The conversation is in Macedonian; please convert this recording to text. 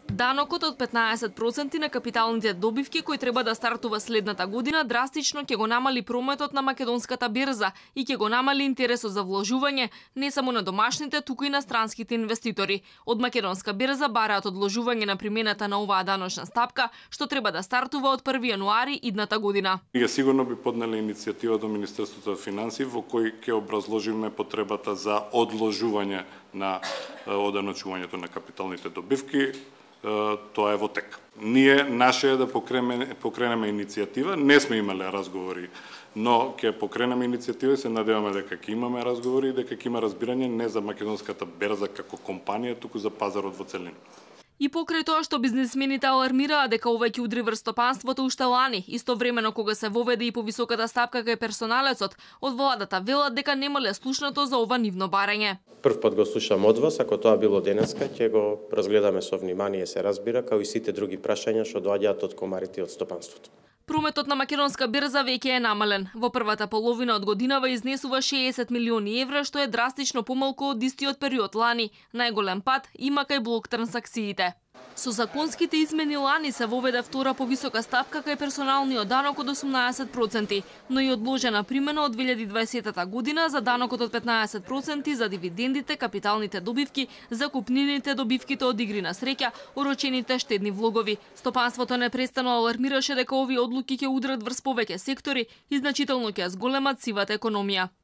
Данокот од 15% на капиталните добивки кој треба да стартува следната година драстично ќе го намали прометот на македонската берза и ќе го намали интересот за вложување не само на домашните, туку и на странските инвеститори. Од македонска берза бараат одложување на примената на оваа даночна стапка, што треба да стартува од 1 јануари идната година. Ние сигурно би поднели иницијатива до Министерството за финансии во кој ќе образложиме потребата за одложување на оданочувањето на капиталните добивки. Тоа е во тек. Ние наше е да покренеме иницијатива, не сме имале разговори, но ќе покренеме иницијатива и се надеваме дека ќе имаме разговори и дека ќе има разбирање не за македонската берза како компанија, туку за пазарот во целина. И покрај тоа што бизнисмените алармираа дека ова ќе удри врз стопанството уште лани, истовремено кога се воведе и повисоката стапка кај персоналецот, од владата велат дека немале слушнато за ова нивно барање. Прв пат го слушам од вас, ако тоа било денеска, ќе го разгледаме со внимание, се разбира, како и сите други прашања што доаѓаат од комарите од стопанството. Прометот на македонска берза веќе е намален. Во првата половина од годинава изнесува 60 милиони евра, што е драстично помалку од истиот период лани. Најголем пат има кај блок трансакциите. Со законските измени лани се воведе втора повисока стапка кај персоналниот данок од 18%, но и одложена примена од 2020 година за данокот од 15% за дивидендите, капиталните добивки, закупнините, добивките од игри на среќа, орочените штедни влогови. Стопанството непрестано алармираше дека овие одлуки ќе удрат врз повеќе сектори и значително ќе зголемат сивата економија.